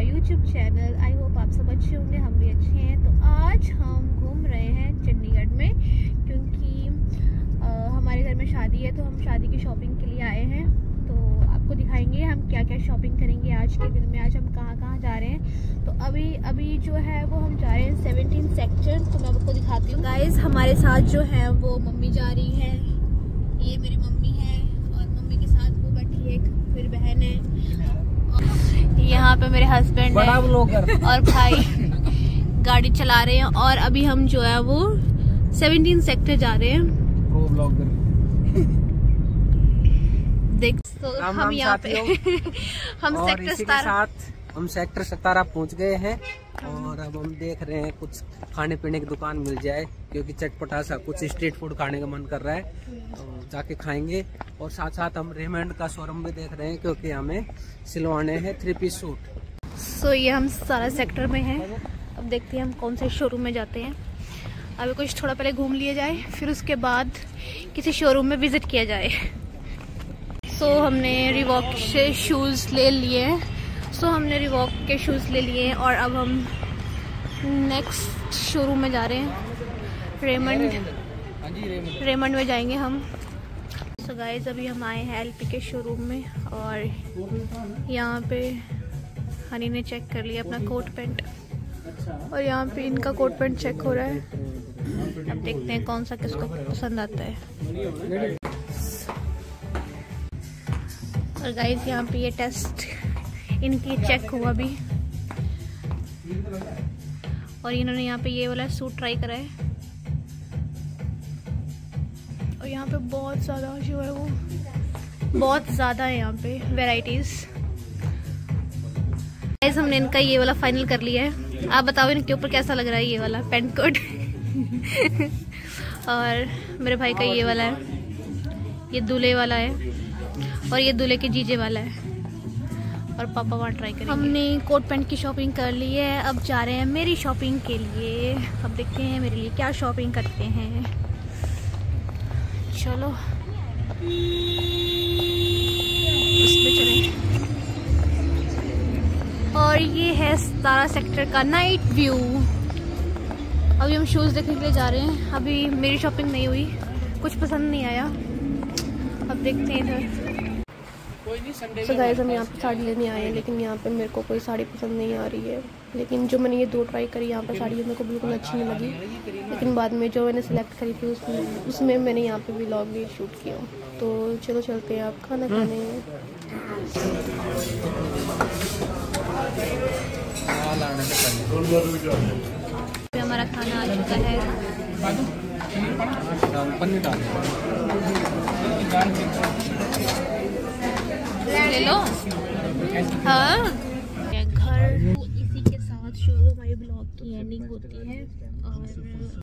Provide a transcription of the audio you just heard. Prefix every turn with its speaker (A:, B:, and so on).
A: YouTube channel. I hope आप सब अच्छे होंगे, हम भी अच्छे हैं। तो आज हम घूम रहे हैं चंडीगढ़ में, क्योंकि हमारे घर में शादी है, तो हम शादी की शॉपिंग के लिए आए हैं। तो आपको दिखाएंगे हम क्या क्या शॉपिंग करेंगे आज के दिन में। आज हम कहाँ कहाँ जा रहे हैं। तो अभी जो है वो हम जा रहे हैं 17 सेक्टर। तो मैं आपको दिखाती हूँ। गाइज हमारे साथ जो है वो मम्मी जा रही है, ये मेरी मम्मी है, और मम्मी के साथ वो बैठी है एक मेरी बहन है, यहाँ पे मेरे हस्बैंड है और भाई गाड़ी चला रहे हैं। और अभी हम जो है वो 17 सेक्टर जा रहे हैं। देख तो हम यहाँ पे हम सेक्टर 17
B: हम सेक्टर 17 पहुँच गए हैं। और अब हम देख रहे हैं कुछ खाने पीने की दुकान मिल जाए, क्योंकि चटपटा सा कुछ स्ट्रीट फूड खाने का मन कर रहा है, तो जाके खाएंगे। और साथ साथ हम रेमंड का शोरूम भी देख रहे हैं, क्योंकि हमें सिलवाने हैं 3 पीस सूट।
A: सो ये हम सारा सेक्टर में हैं। अब देखते हैं हम कौन से शोरूम में जाते हैं। अभी कुछ थोड़ा पहले घूम लिया जाए, फिर उसके बाद किसी शोरूम में विजिट किया जाए। सो हमने रिवॉक से शूज़ ले लिए हैं। हमने रिवॉक के शूज़ ले लिए हैं और अब हम नेक्स्ट शोरूम में जा रहे हैं। रेमंड में जाएंगे हम। सो गाइस अभी हम आए हैं एलपी के शोरूम में, और यहाँ पे हनी ने चेक कर लिया अपना कोट पैंट, और यहाँ पे इनका कोट पैंट चेक हो रहा है। अब देखते हैं कौन सा किसको पसंद आता है। और गाइस यहाँ पे ये टेस्ट इनकी चेक हुआ भी, और इन्होंने यहाँ पे ये वाला सूट ट्राई करा है। और यहाँ पे बहुत ज़्यादा जो है वो बहुत ज़्यादा है यहाँ पे वैराइटीज़। गाइस हमने इनका ये वाला फाइनल कर लिया है। आप बताओ इनके ऊपर कैसा लग रहा है ये वाला पैंट कोट। और मेरे भाई का ये वाला है, ये दूल्हे वाला है, और ये दूल्हे के जीजे वाला है, और पापा वहाँ ट्राई करेंगे। हमने कोट पैंट की शॉपिंग कर ली है। अब जा रहे हैं मेरी शॉपिंग के लिए। अब देखते हैं मेरे लिए क्या शॉपिंग करते हैं। चलो उसमें चलें। और ये है 17 सेक्टर का नाइट व्यू। अभी हम शूज़ देखने के लिए जा रहे हैं। अभी मेरी शॉपिंग नहीं हुई, कुछ पसंद नहीं आया। अब देखते हैं इधर। सो गाइस हम यहाँ पे साड़ी लेने आए हैं, लेकिन यहाँ पे मेरे को कोई साड़ी पसंद नहीं आ रही है। लेकिन जो मैंने ये 2 ट्राई करी यहाँ पर साड़ी, मेरे को बिल्कुल अच्छी नहीं लगी। लेकिन बाद में जो मैंने सेलेक्ट करी थी उसमें मैंने यहाँ पे व्लॉग भी शूट किया। तो चलो चलते हैं आप खाना खाने। हमारा खाना आ चुका है। ले लो। हाँ घर इसी के साथ शो हमारे ब्लॉग की एंडिंग होती है। और